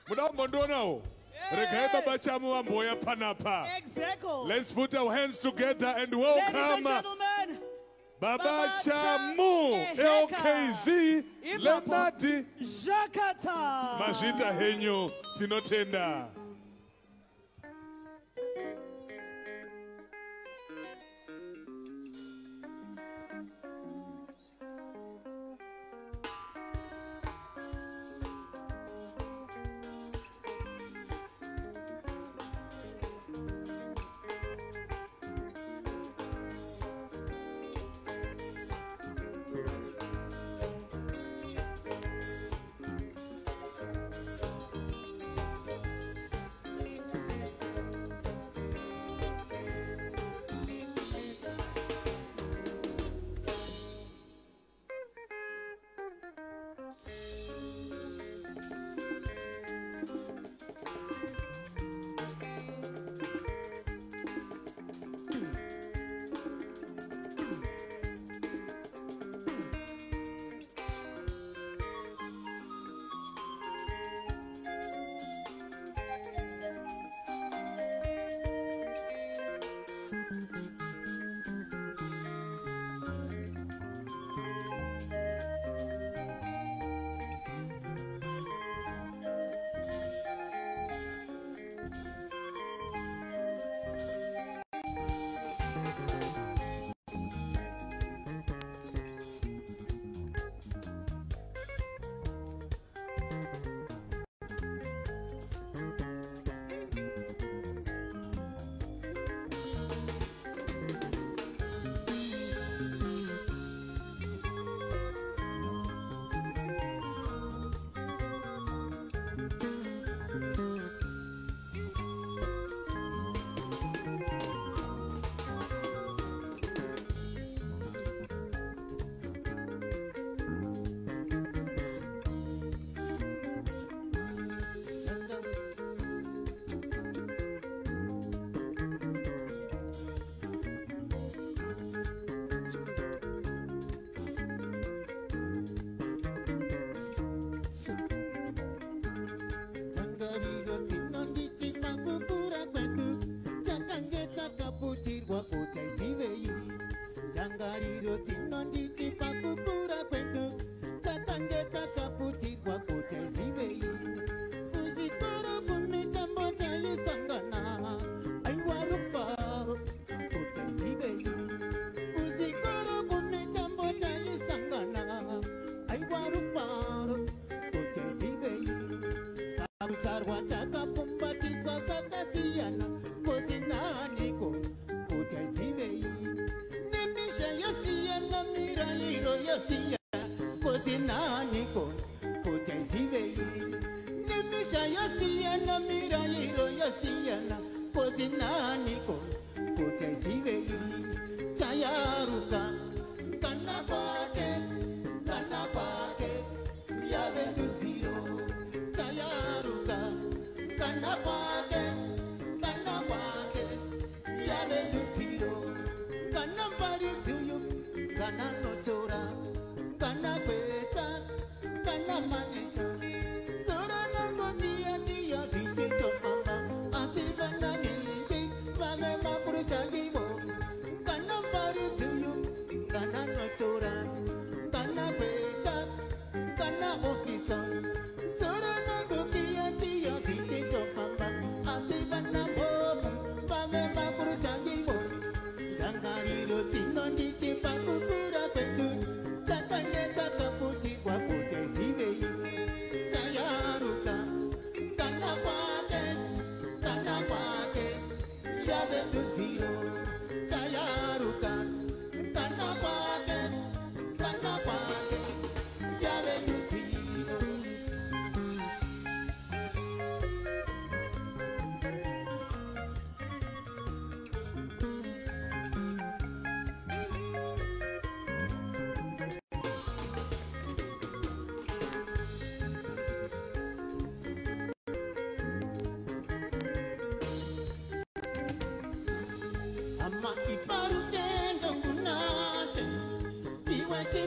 Exactly. Let's put our hands together and welcome. Ladies and gentlemen, Baba Chamu LKZ Lenadi Zhakata. Majita Henyu Tinotenda.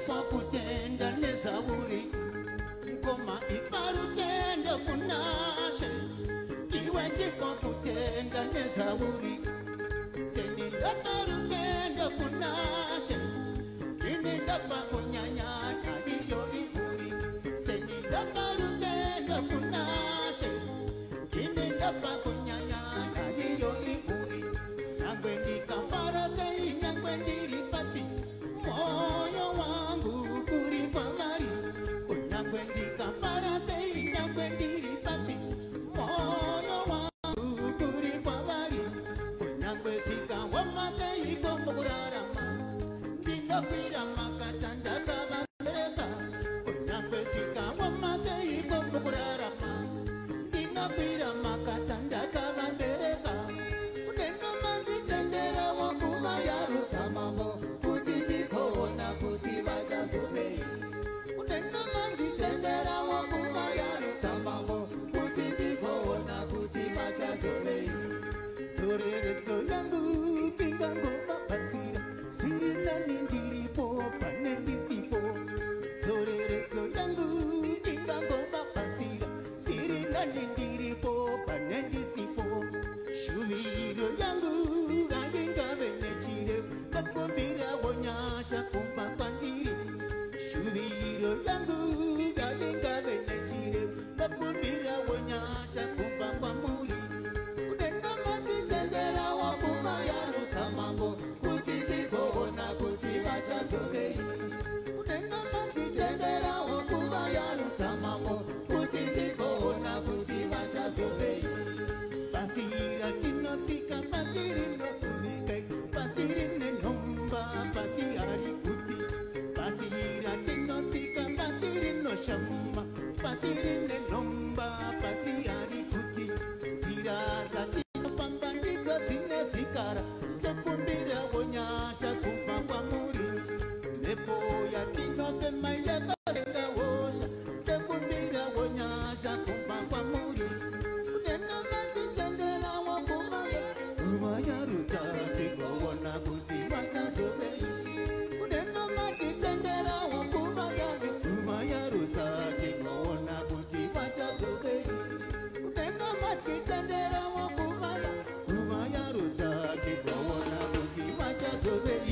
Ngoma iparutendo kunashe ndakapira makatanda kavandereka uneno manditendera wanguva yarutsa mambo kuti ndikoona kuti vachazovei uneno manditendera wanguva yarutsa mambo kuti ndikoona kuti vachazovei dzoreredzo yangu pingangovabatsira zviri nani ndiripo pane ndisipo dzoreredzo yangu pingangovabatsira zviri nani ndiripo pane ndisipo shuviro yangu handingave nechireu ndakumbirawo nyasha kumba kwandiri shuviro yangu handingave nechireu ndakumbirawo nyasha kumba kwamuri uneno matitendera wakuva yarutsa mambo kuti tigoona kuti vachazovei uneno matitendera wakuva yarutsa mambo kuti tigoona kuti vachazovei basi ratinotsika basi rinopurikai basi rine nhomba basi hari kuti basi ratinotsika basi rinoshama basi rine nhomba basi hari kuti nzira dzatinofamba ndidzo dzine zvikara chakumbirawo nyasha kubva kwamuri mhepo yatinofema yakatenga hosha chakumbirawo nyasha kubva kwamuri uneno matitendera wakuva yarutsa tigoona kuti vachazovei uneno matitendera wakuva yarutsa tigoona kuti vachazovei uneno matitendera wakuva yarutsa tigoona kuti vachazovei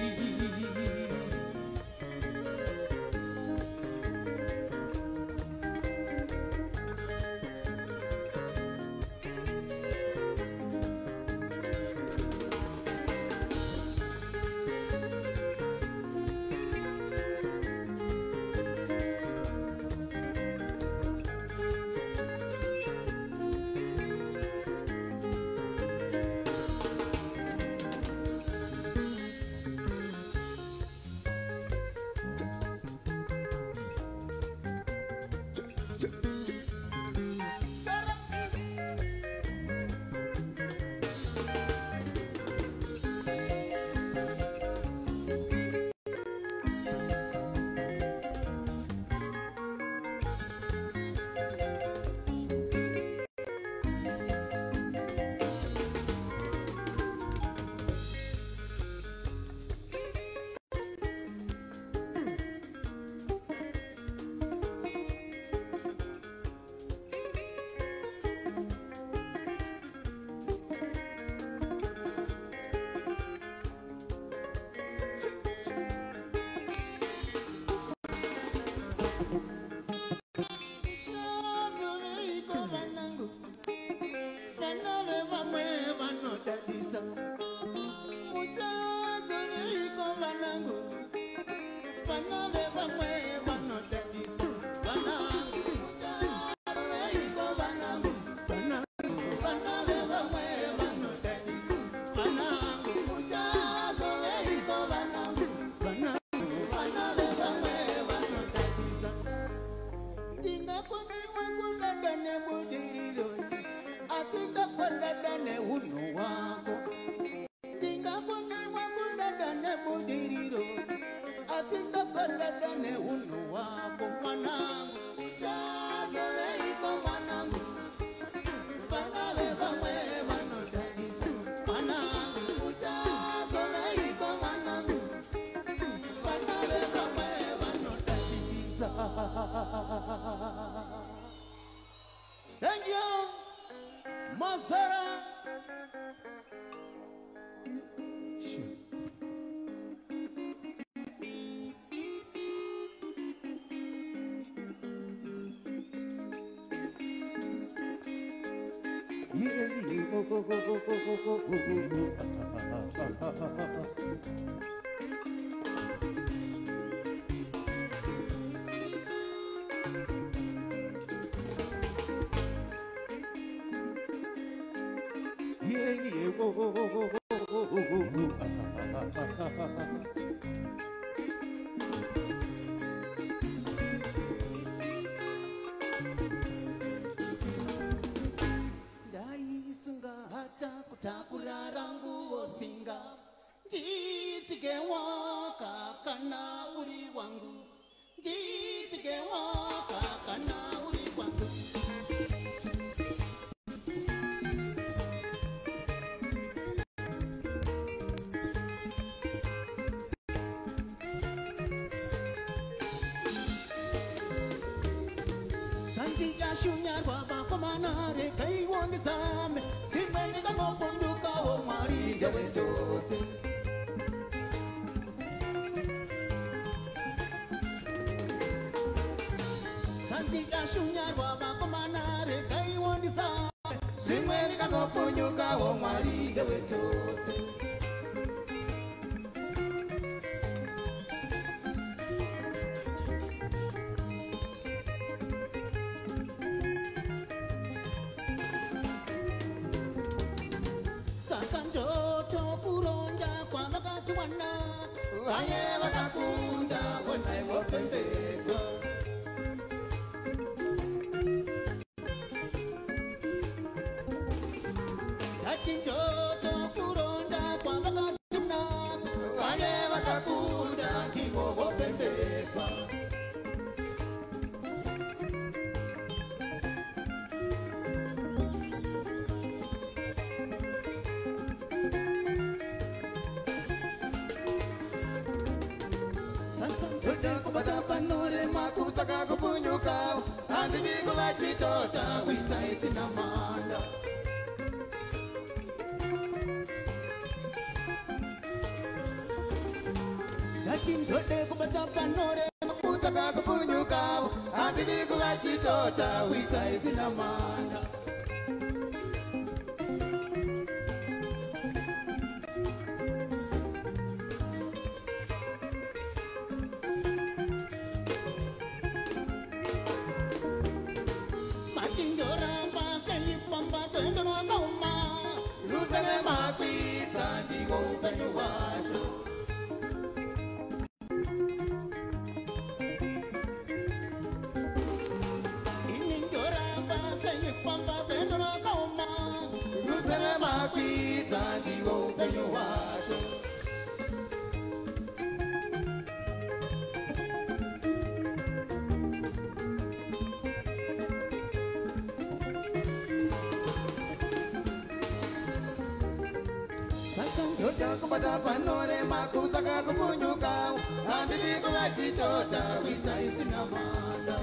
Thank you, Mazara. shunya baba komana re kai wonde same simene kama punduka o mari gawe jose Santita shunya baba komana re kai wonde same simene kama punduka o mari gawe jose Aye wakakunda wonai wapendezwa Yachinjoto kuronda kwa wakasuna Aye wakakunda ndiwo wapendezwa Kutaka kupunyuka Andini kuwachitota Wisa isina manda Yatim jote kubata panore Kutaka kupunyuka Andini kuwachitota Wisa isina manda Hupenyu wacho Inindora basa yipamba bendora kauma Lusele makwita ndiwo hupenyu wacho Kubata panore makutaka kupunyuka Andini kuwachitota Wisa isina manda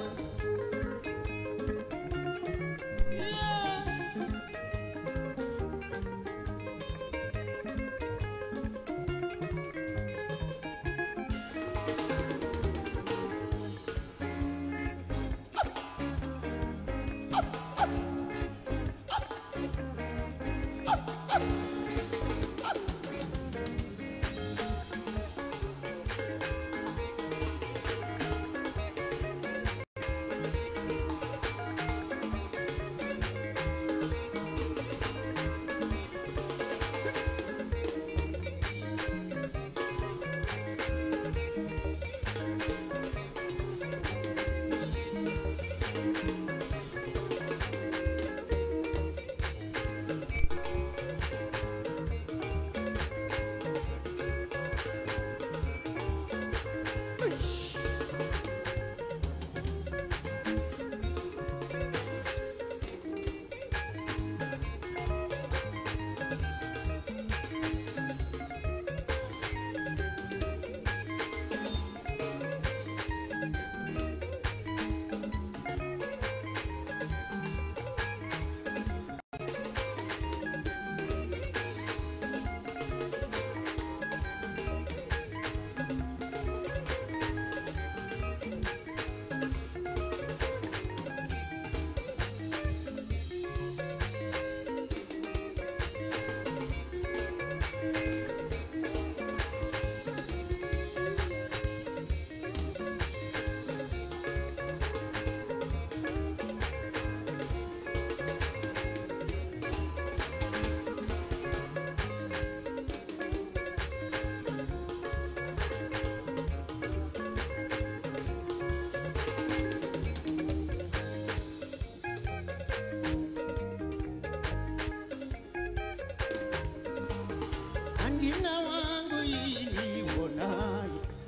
Handina wangu ini wonai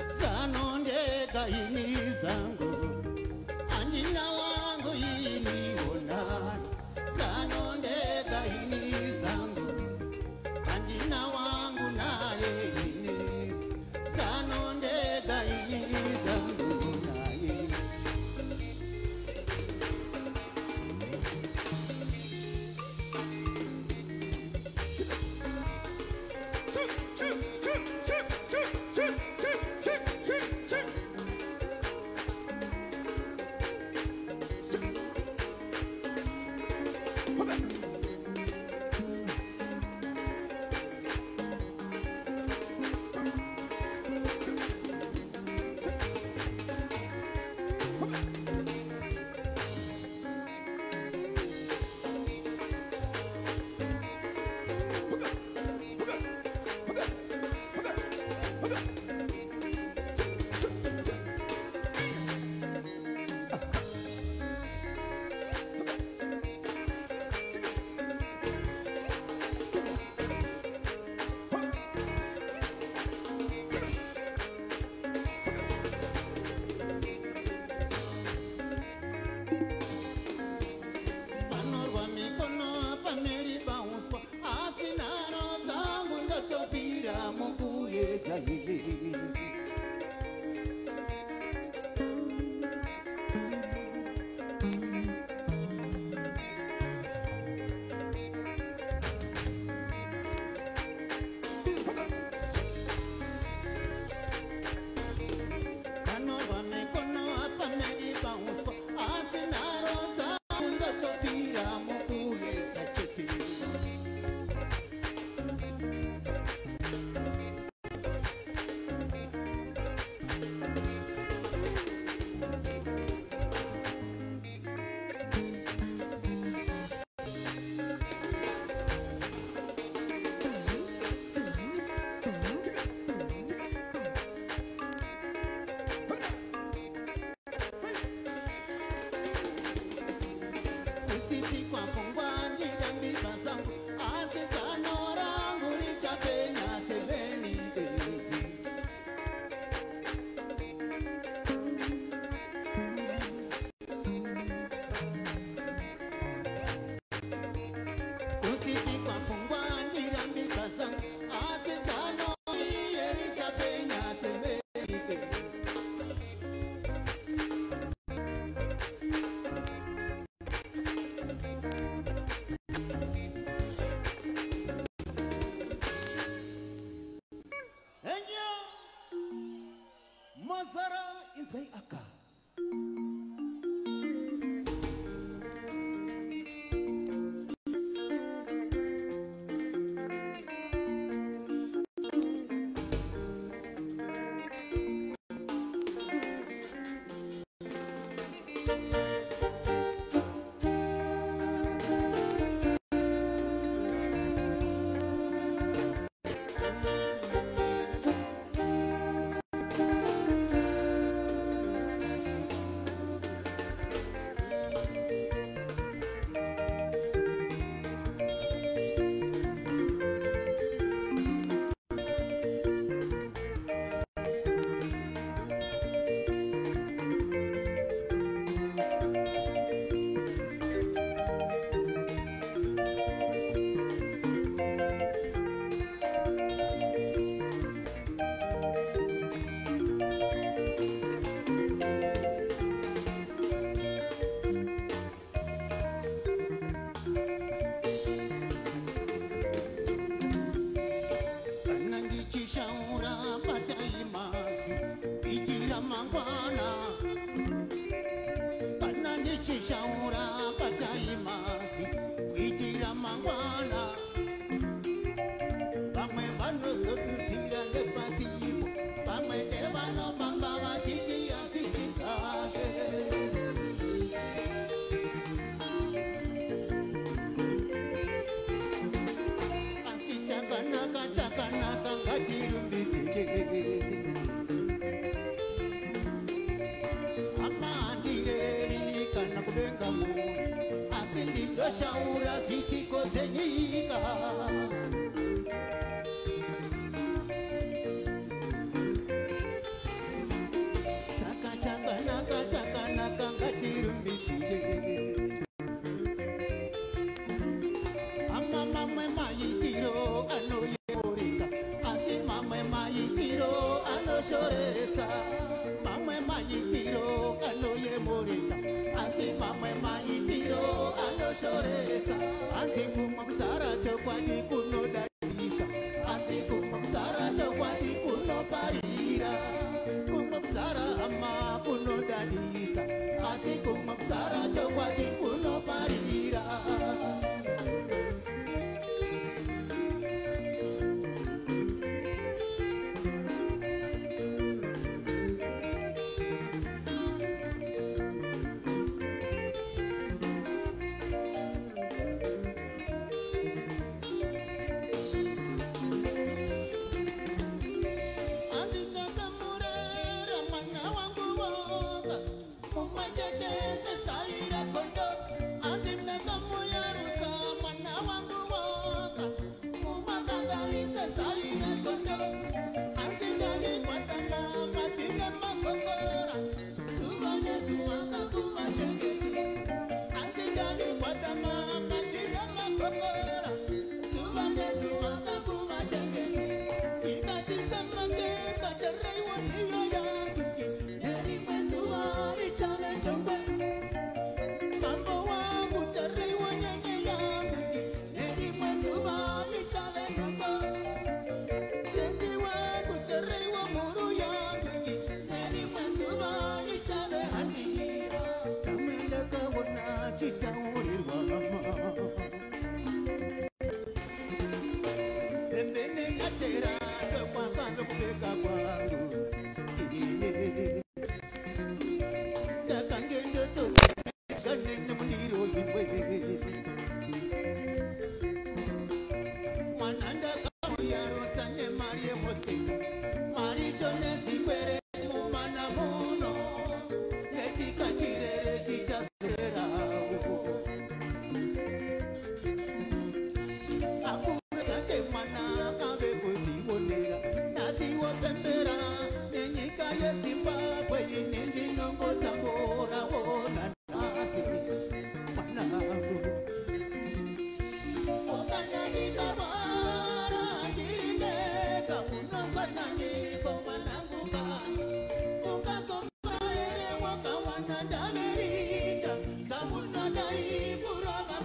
Sanondeka ini zangu Handina wangu ini wonai Sanondeka ini zangu Handina wangu naye ini Sanondeka ini zangu naye Shaura zitiko zenyika saka chakanaka ngatirumbidze ama mamwe maitiro anoyeurika asi mamwe maitiro anoshoresa mamwe maitiro anoyemurika asi mamwe maitiro anoshoresa anzi kumwa kuzara chokwadi kunodadisa asi kumwa kuzara chokwadi kunoparira kumwa kuzara ama kunodadisa asi kumwa kuzara chokwadi kunoparira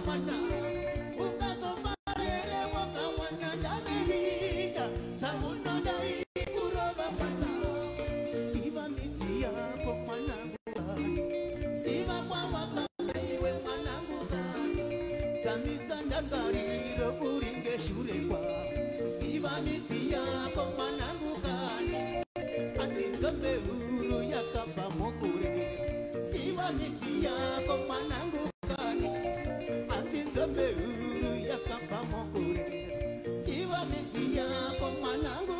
mwana ukazoparere waka mwana ndabirika samunoda ikuroba mwana siva midzi yako mwanangu siva kwawaka iwe mwanangu tamisa ndagariro kuringe shure kwa siva midzi yako mwanangu atinzombe huru yakapa mokure siva midzi yako mwanangu atinzombe huru yakapa mokure siva midzi yako mwanangu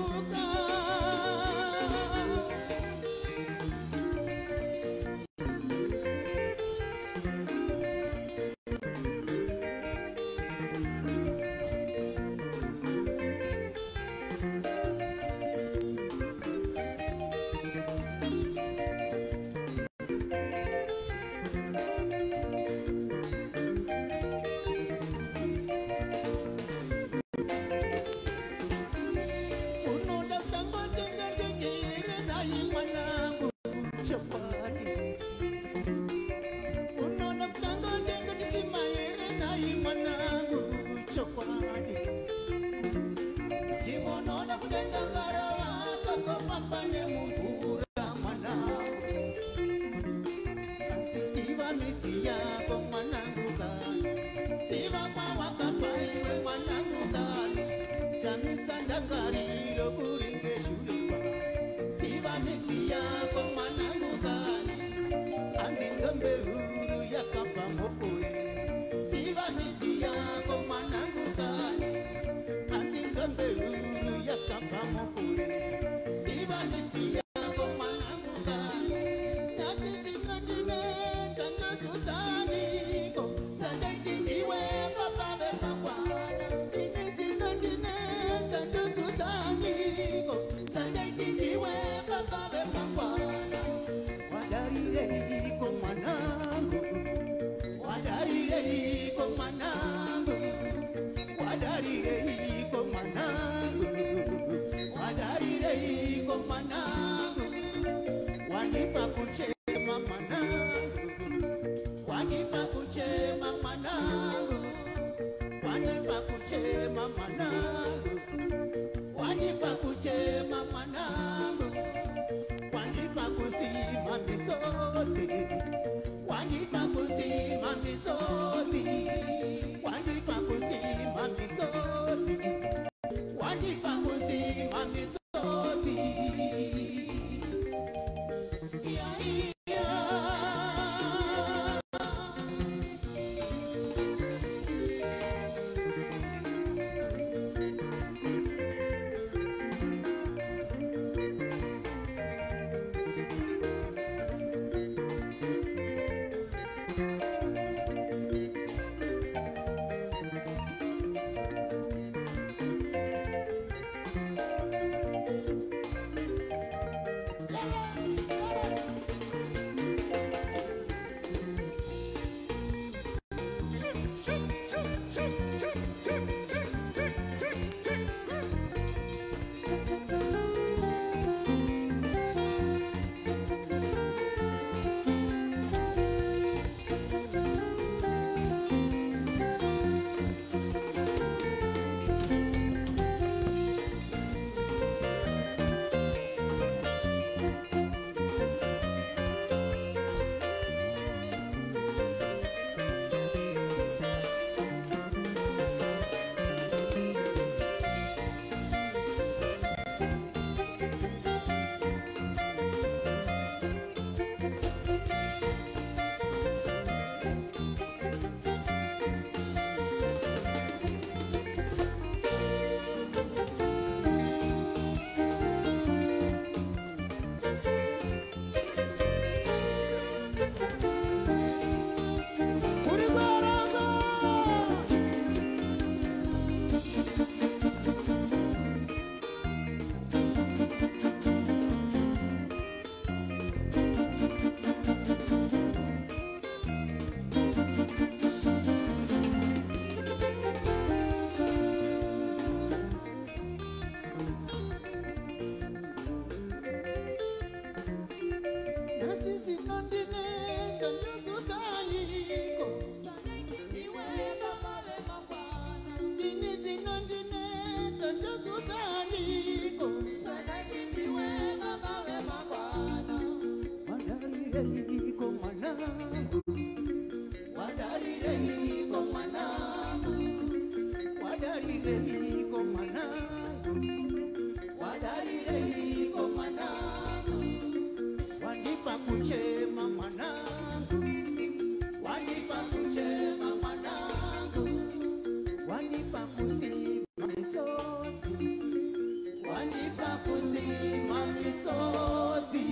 unochemeyi mwanangu, wadalireiko mwanangu, wanipa kuchema mwanangu, wanipa kuchema mwanangu, wanipa kuzima misozi, wanipa kuzima misozi.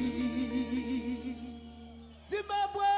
Zimbabwe!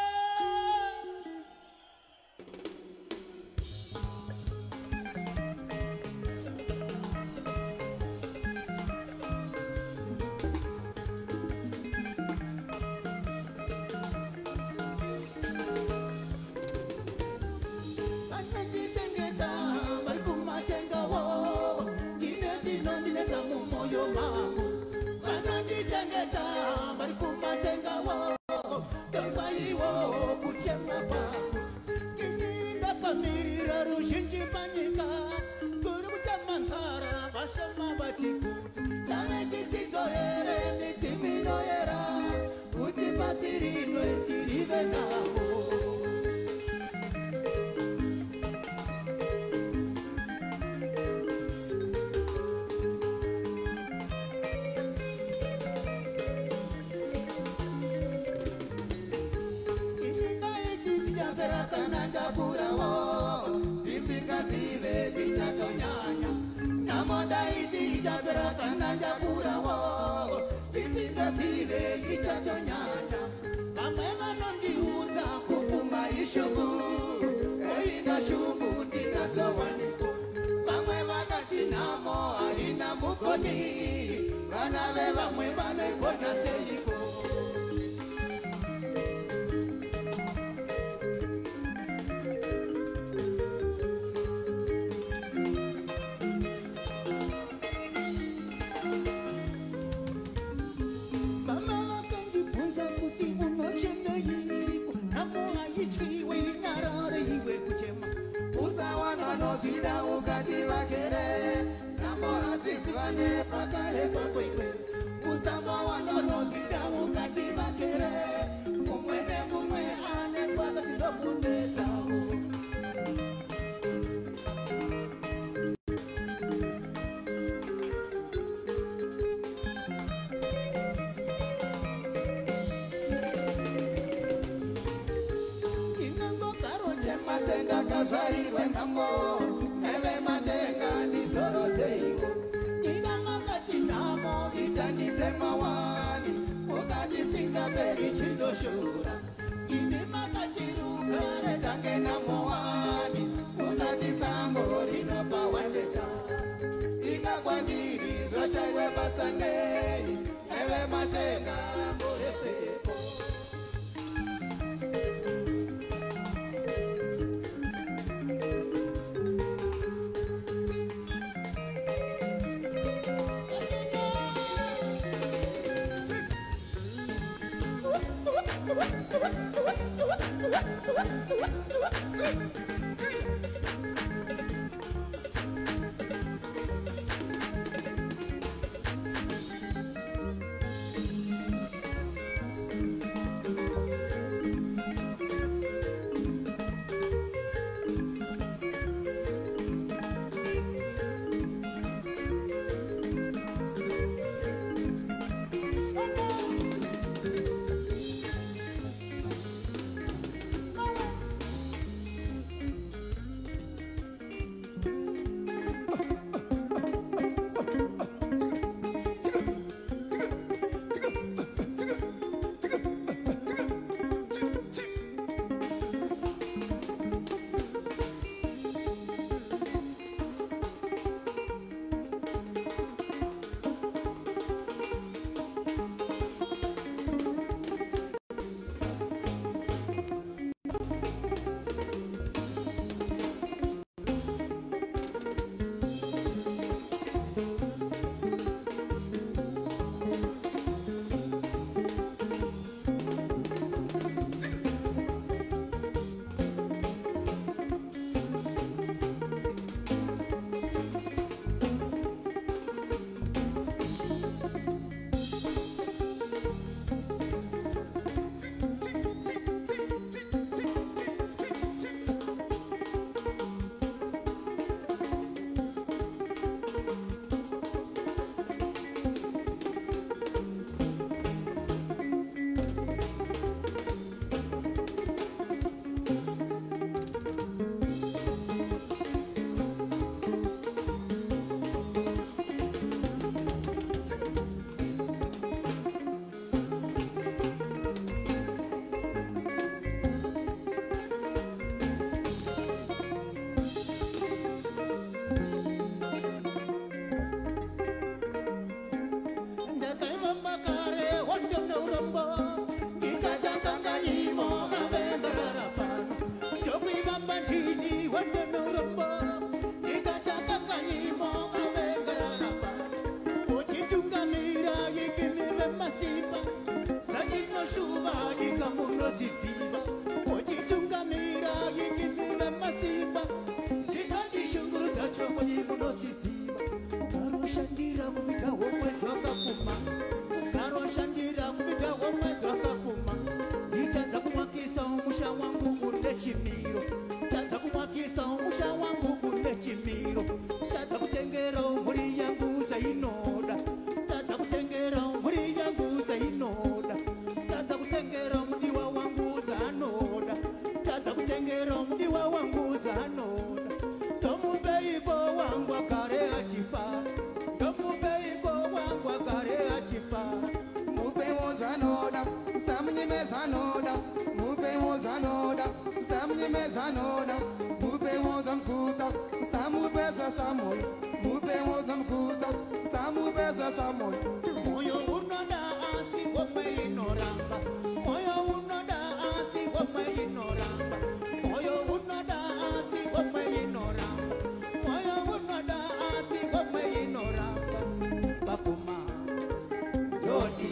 chimiro tadza kutengera mhuri yangu zvainoda tadza kutengera mhuri yangu zvainoda tadza kutengera mudiwa wangu zvaanoda tadza kutengera mudiwa wangu zvaanoda ngamupeiko wangu agare achifa ngamupeiko wangu agare achifa mupewo zvanoda samunyime zvanoda mupewo zvanoda samunyime zvanoda mupewo zvamukudza samupezva zvamoyo mupewo zvamukudza samupezva zvamoyo moyo unoda asi omwe inoramba moyo unoda asi omwe inoramba moyo unoda asi omwe inoramba moyo unoda asi omwe inoramba bakoma yodi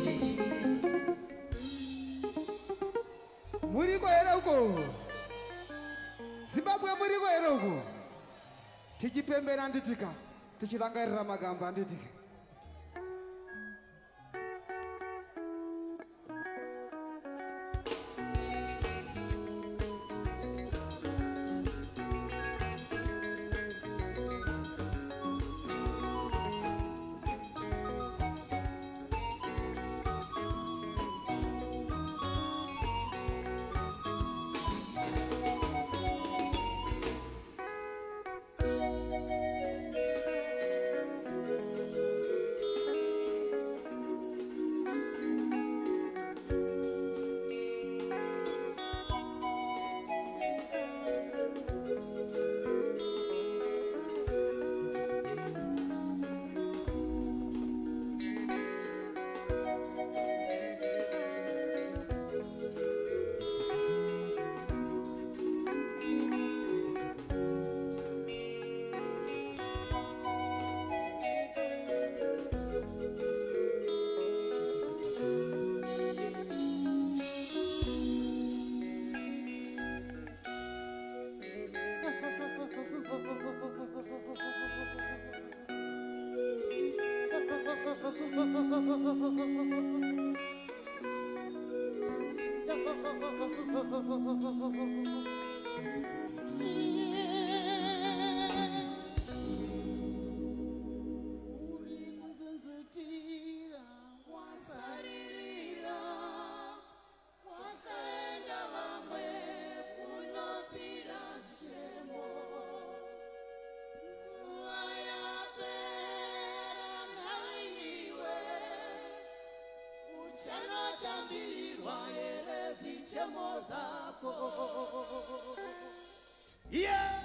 muriko here uko Zimbabwe muriko here uko tichipembera nditika tichirangarira magamba nditika Yeah!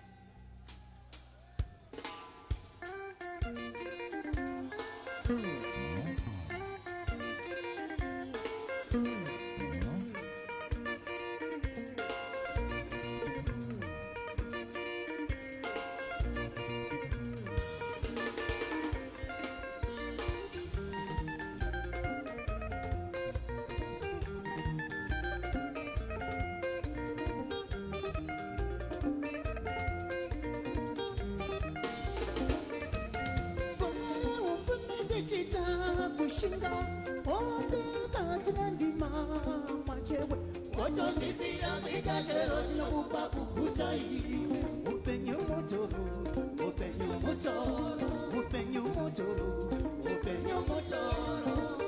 Shinga, oh, the Handina, machewe. Ocho sipira, mikachero, chinokupa kukutai. Hupenyu mutoro, hupenyu mutoro, hupenyu mutoro, hupenyu mutoro.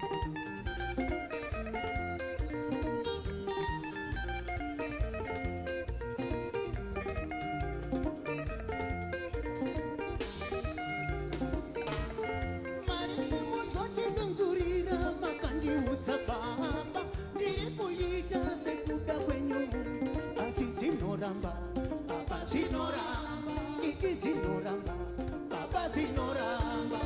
Papa Zinoramba, Kiki Zinoramba, Papa Zinoramba.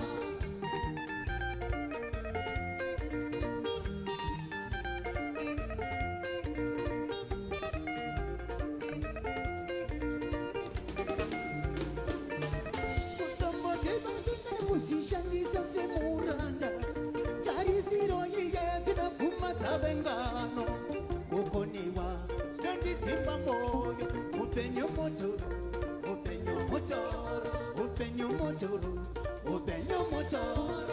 Kutombo zeba zina usishandisa semuranda, tarisiro iye zina kumata vengano, kukoniwa, ndandizimba moyo. Hupenyu mutoro, hupenyu mutoro, hupenyu mutoro, hupenyu mutoro.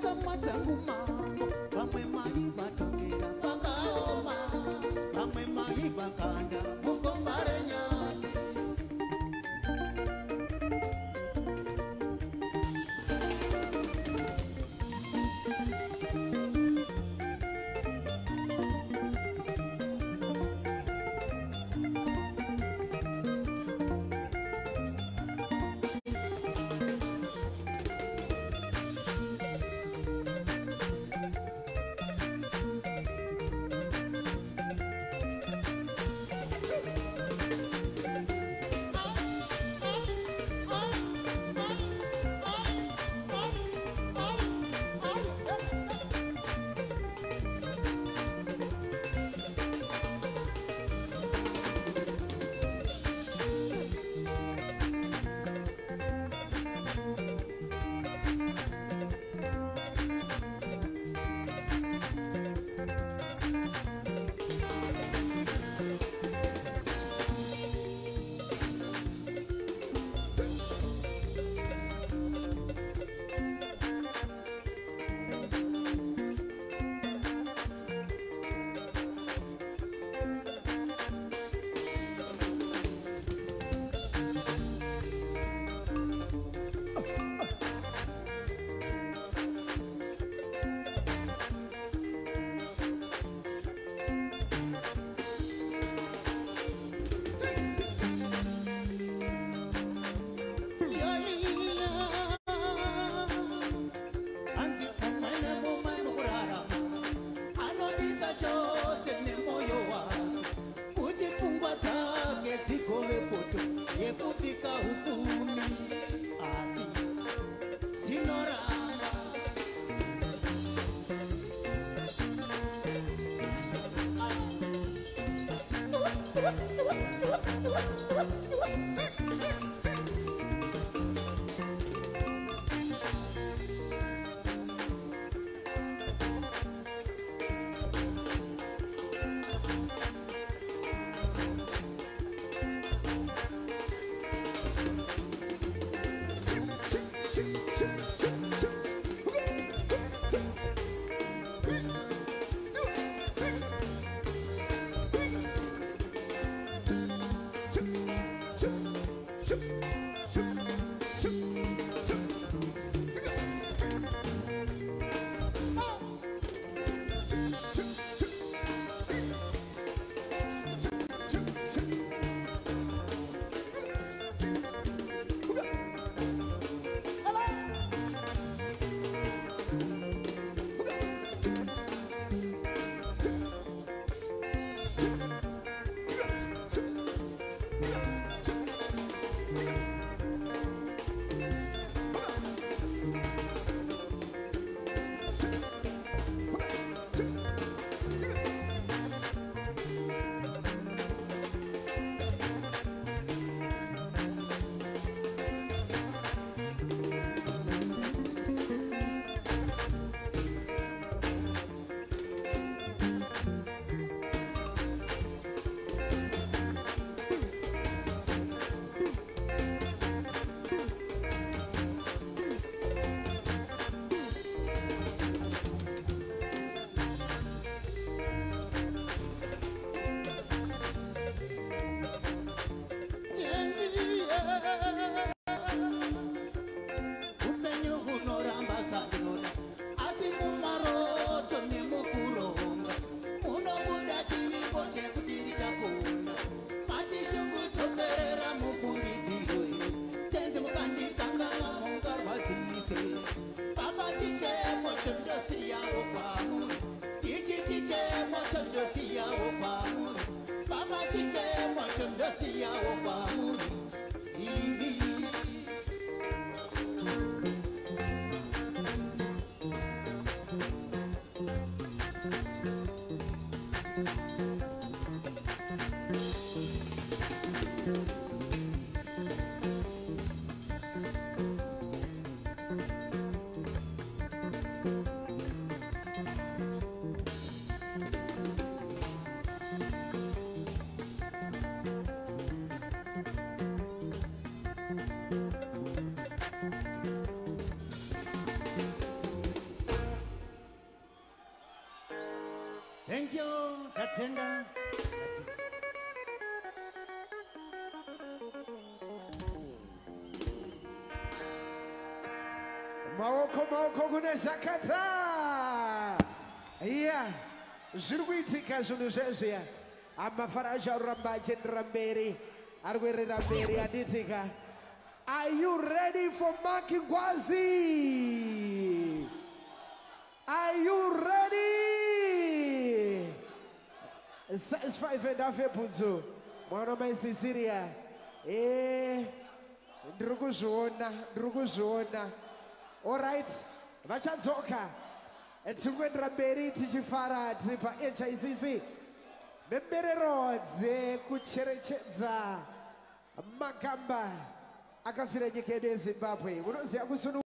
Choo! Maoko kune Zhakata. Yeah. Zvirikuitika zvinhu zvezviya. Amafaraja Rambaje Ramberi. Arwere Ramberi aditika. Are you ready for Maki Gwazi? Are you ready? Size 5 and half Punzu. Mwana mai Sicilia. Ndrukuzviona. All right. Vachanzoka. Tikuendera mberi tichifara tiri paHICC. Memberero dzekucherechedza makamba akafira nyika yedu yeZimbabwe. Munoziva kusunu